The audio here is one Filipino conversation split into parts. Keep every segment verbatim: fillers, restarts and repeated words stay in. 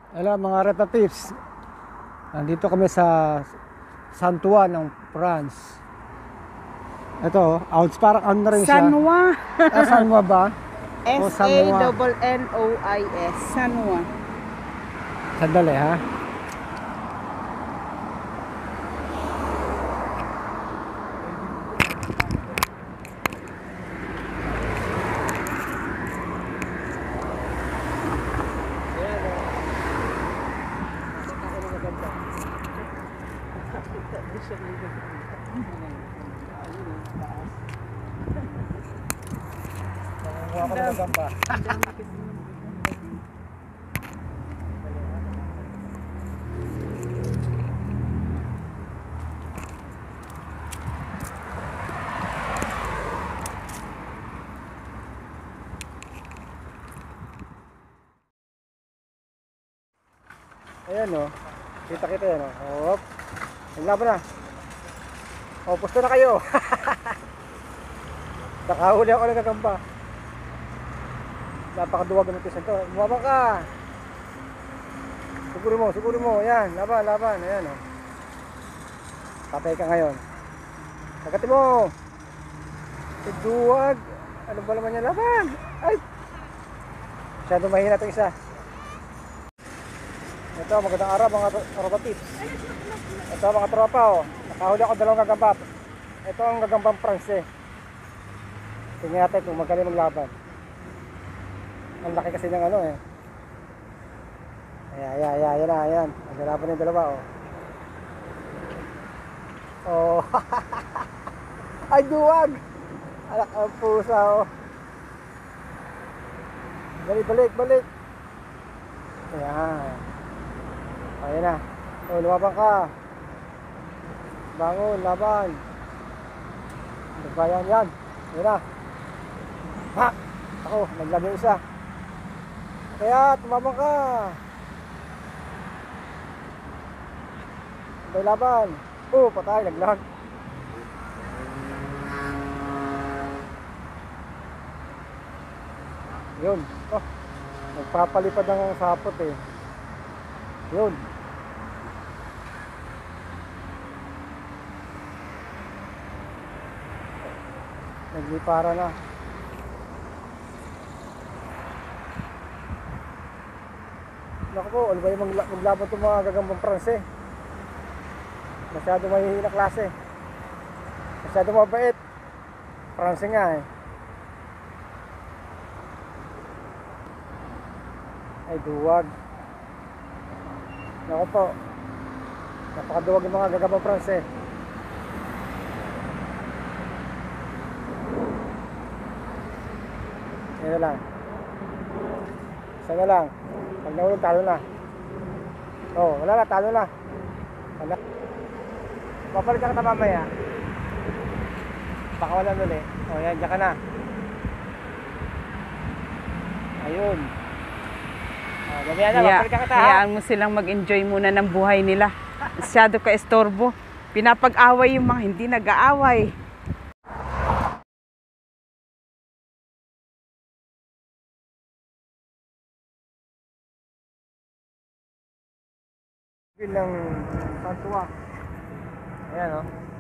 Hello mga relatives. Nandito kami sa San Juan ng France. Ito, outs parang ano na rin siya. Sanwa. Ah, Sanwa ba? O S A Sanwa. N N O I S. Sanwa. Sandali ha. Kuha ko ng gamba. Ayan o. Kita-kita yan o. Hop. Naglaban na. O, pusto na kayo. Nakahuli ako ng gagamba. Napakaduwag ng tisan to. Bumabang ka. Siguro mo, siguro mo. Ayan, laban, laban. Ayan o. Patay ka ngayon. Kagatin mo. Si duwag. Ano ba naman yan? Laban. Ay. Masyado mahina itong isa. Ito, magandang araw mga tropa tips. Ito mga tropa o. Nakahuli ako dalawang gagamba. Ito ang gagambang Pranse. Tingnan natin kung magaling maglaban. Ang laki kasi ng ano eh. Ayan, ayan, ayan, ayan, ayan. Naglalaban yung dalawa oh. Oh. Ay, duwag! Alak ang pusa oh. Balik, balik, balik. Ayan. Ayan na. Oh, lumabang ka. Bangon, laban. Nagbayan yan. Ayan na. Ha! Ako, naglagay isa. Kaya, tumabang ka. May laban. Oh, patay, naglag. Yun. Oh, nagpapalipad ng sapot eh. Yun. Naglipara na. Naku po, ano ba yung magla maglaban itong mga gagambang Pranse? Masyado mahihina klase. Masyado mabait. Pranse nga eh. Ay, duwag. Naku po. Napakaduwag yung mga gagambang Pranse. Yan na lang. Isa na lang. Pag nahulog, talo na. Oh, wala na, talo na. Wala. Papalit ka mamaya. Baka wala nun eh. Oh, yan, dyan ka na. Ayun. Oh, mamaya na, Haya, papalit ka kita ha. hayaan mo silang mag-enjoy muna ng buhay nila. Masyado ka estorbo. Pinapag-away yung mga hindi nag-aaway. Yun ng Santua. Ayan o. Oh.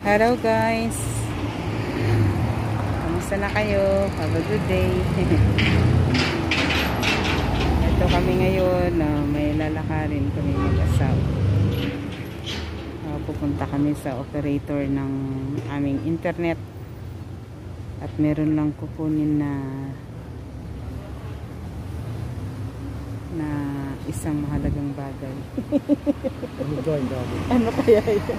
Hello guys. Kamusta na kayo? Have a good day. Ito kami ngayon, uh, may lalakarin kami mag-asawa. Uh, pupunta kami sa operator ng aming internet. At meron lang kukunin na na isang mahalagang bagay. Ano kaya yun?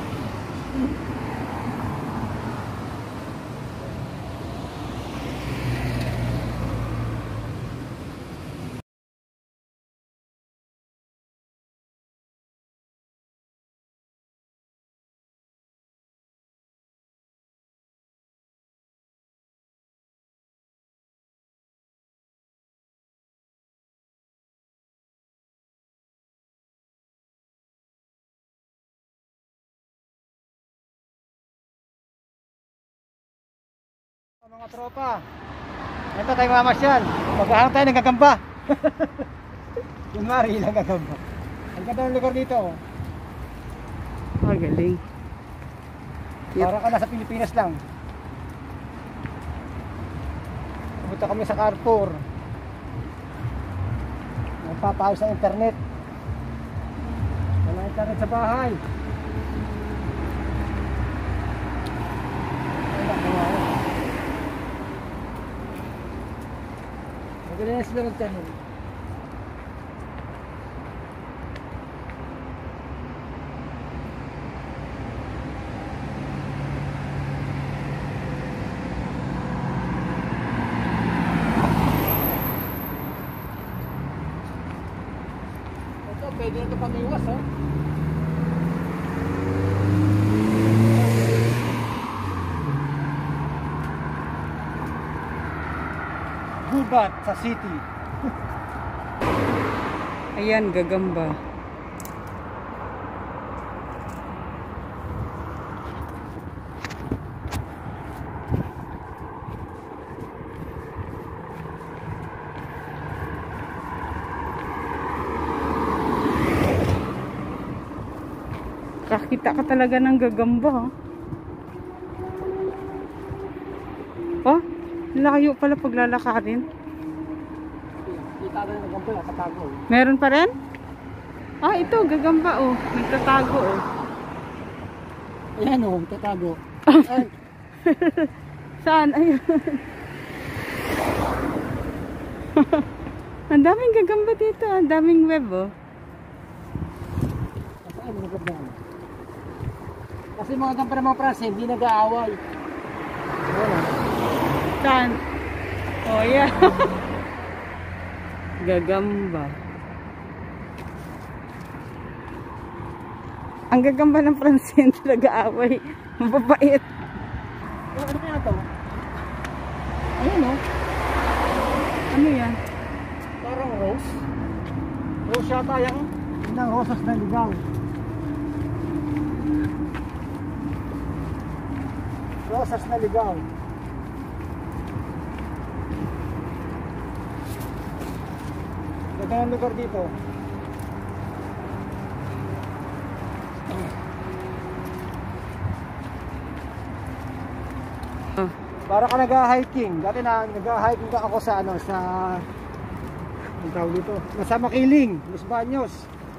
Mga tropa, ito tayo mamasyal. Maghahanap tayo ng gagamba. Kunwari ilang gagamba. Ang ganda ng lugar dito. Ah, galing. Para ka nasa Pilipinas lang. Pumunta kami sa Carrefour. Nagpapayos sa internet. Wala internet sa bahay. Magaling na sila magtanong. Ito, pwede na ito pamiwas, oh. Gubat sa city. Ayan, gagamba. Kakita ka talaga ng gagamba. Oh, layo pala paglalakarin. Kita na ng gagamba, nakatago. Meron pa rin? Ah, ito, gagamba oh. Nagtatago oh. Ayan oh, tatago. Ay. Saan? Ayun. Ang daming gagamba dito. Ang daming web oh. Saan mga gagamba? Kasi mga gagamba ng mga prase, hindi nag-aaway. Ayan oh. Saan? Oh, yeah. Gagamba. Ang gagamba ng Francine nag-aaway. Mababait. Oh, ano kaya ito? Ayun oh. Ano yan? Parang rose. Rose yata yan. Yun ang rosas na ligaw. Rosas na ligaw. Ganda ng lugar dito. Oh. Para ka nag-hiking. Dati na nag-hiking ka ako sa ano sa ang tawag dito. Nasa Makiling, Los Baños.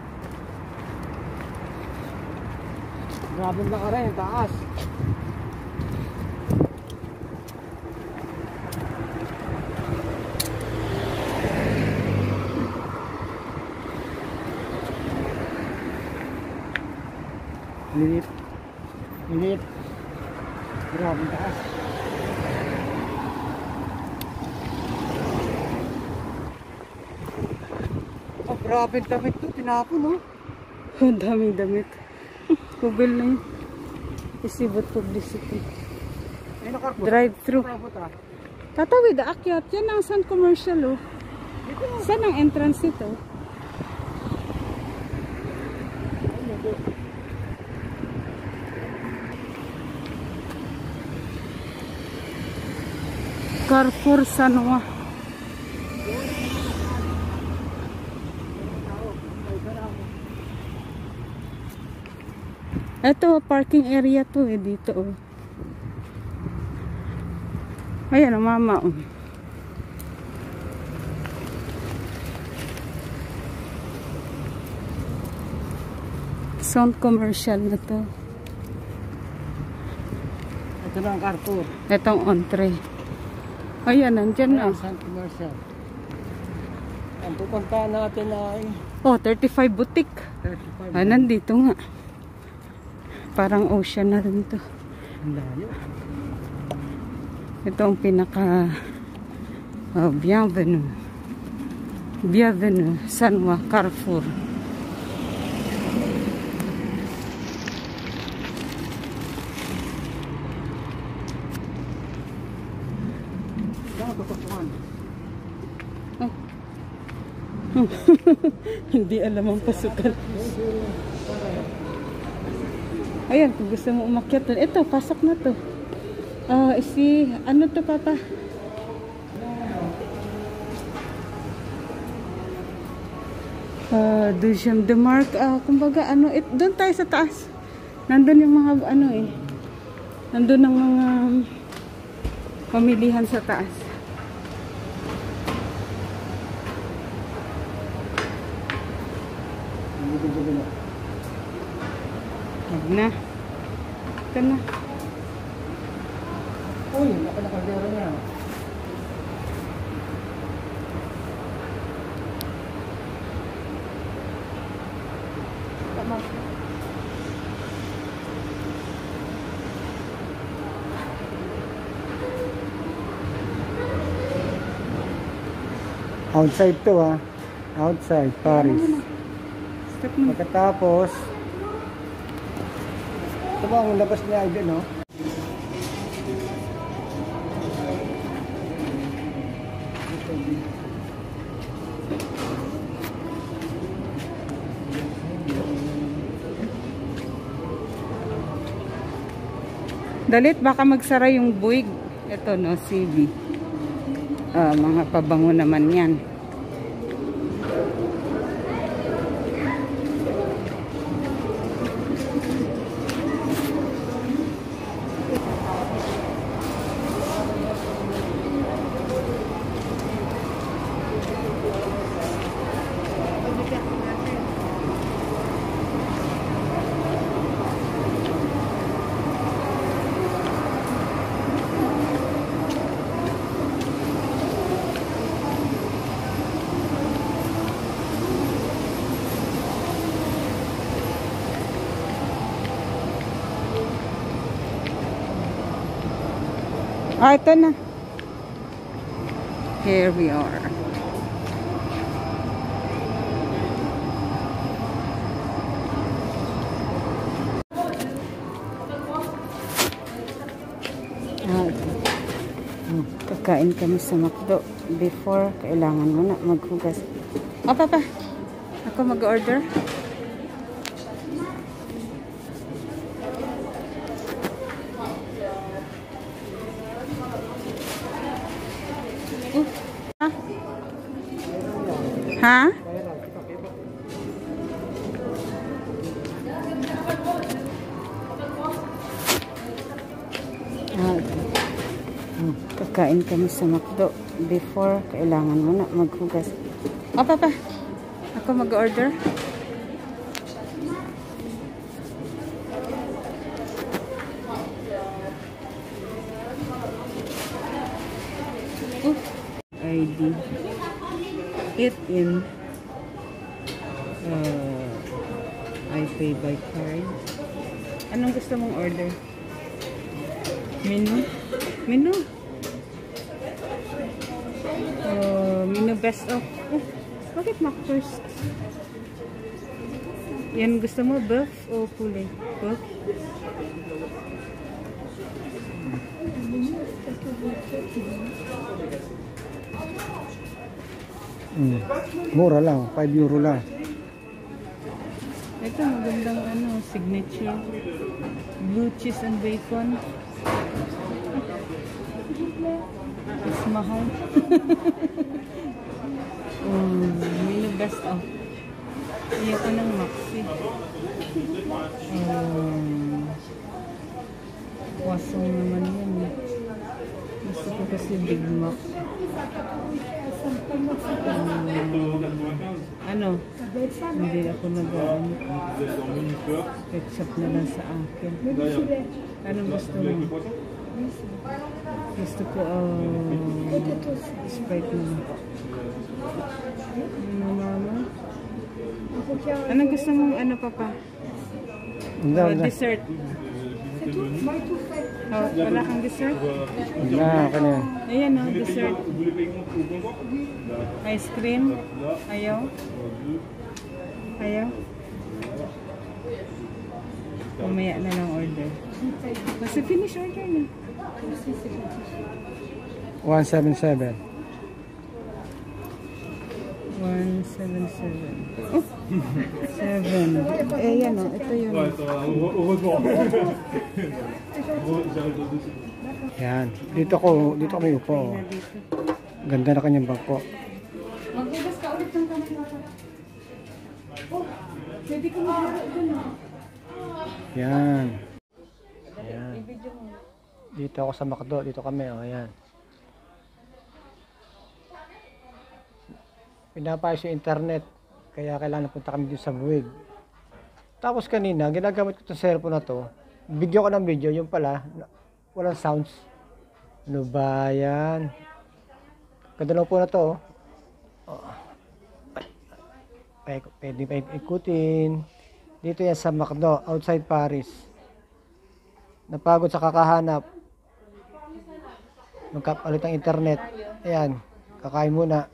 Grabe na ka rin, taas. Lilit. Lilit. Grabe ang taas. Oh, grabe ang damit to. Tinapon, no? Ang daming damit. Kubil na yun. Isibot publicity. Ayun ang Carrefour. Drive-thru. Prabot, ah. Tatawid, aakyat. Yan ang Sun Commercial, oh. Saan ang entrance ito? Carrefour Sanwa. Ito, parking area to eh, dito oh. Ayan ang mama oh. Sound commercial na to. Ito na ang Carrefour. Itong entree. Ayan, nandyan na. Sound commercial. Ang pupuntahan natin ay Oh, thirty-five butik. thirty-five. Ah, nandito nga. Parang ocean na rin to. Ang layo. Ito ang pinaka oh, Bienvenue. Bienvenue, Sanwa, Carrefour. Saan ang tutupuan? Oh. Hindi alam ang pasukan. Ayan, kung gusto mo umakyat doon. Ito, pasok na to. Ah, uh, si, ano to papa? Uh, Deuxième de Mark. Ah, uh, kumbaga, ano, it, doon tayo sa taas. Nandun yung mga, ano eh. Nandun ang mga pamilihan sa taas. Huwag na. Ito na. Uy, nakalakadero niya. Tama. Outside to ha. Outside, Paris. Stop mo. Pagkatapos, ito ba ang labas niya ay no? Dalit, baka magsara yung buwig. Ito no, C V. Uh, mga pabango naman yan. Ah, ito na. Here we are. Ah, kakain kami sa McDo. Before, kailangan mo na maghugas. Oh, papa. Ako mag-order. Ha? Ah, kakain kami sa McDo. Before, kailangan mo na maghugas. Oh, papa. Ako mag-order. I D. It in uh, I pay by card. Anong gusto mong order? Menu? Menu? Uh, menu best of. Oh, bakit Mac first? Yan gusto mo, buff o kulay? Buff? Mm. Mura lang, five euro lang. Ito magandang ano, signature. Blue cheese and bacon. Mas mahal. um, menu best of. Ayoko ng maxi. Um, wasong naman yan eh. Gusto ko kasi Big Mac. Um, ano? Hindi ako nag-ano. Ketchup na lang sa akin. Anong gusto mo? Gusto ko uh, Sprite na lang. Ano mama? Anong gusto mong ano papa? Hindi, Uh, hindi. dessert. Oh, wala kang dessert? Na, okay na yan. Ayan o, dessert. Ice cream? Ayaw? Ayaw? Umaya na lang order. Kasi finish order na. one seven seven. one seven seven. Oh! seven. Eh, yan o. Ito yun. Yan. Dito ko, dito kami upo. Ay, na dito. Ganda na kanyang bangko. Magbugas ka ulit ng kamay natin. Oh, pwede ko mag-ulit dun. Yan. Yan. Dito ako sa McDo. Dito kami. O, yan. Pinapayos yung internet. Kaya kailangan punta kami dito sa buwig. Tapos kanina, ginagamit ko itong cellphone na to. Video ko ng video. Yung pala, walang sounds. Ano ba yan? Ganda lang po na to. Oh. Ay, pwede pa ikutin. Dito yan sa McDo, outside Paris. Napagod sa kakahanap. Magkapalit ang internet. Ayan, kakain muna.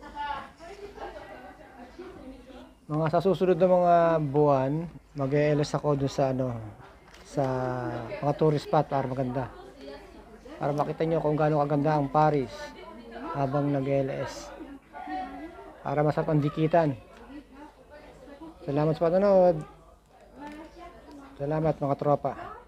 Mga sa susunod na mga buwan, mag-E L S ako doon sa ano, sa mga tourist spot para maganda. Para makita nyo kung gaano kaganda ang Paris habang nag-E L S. Para masarap ang dikitan. Salamat sa panonood. Salamat mga tropa.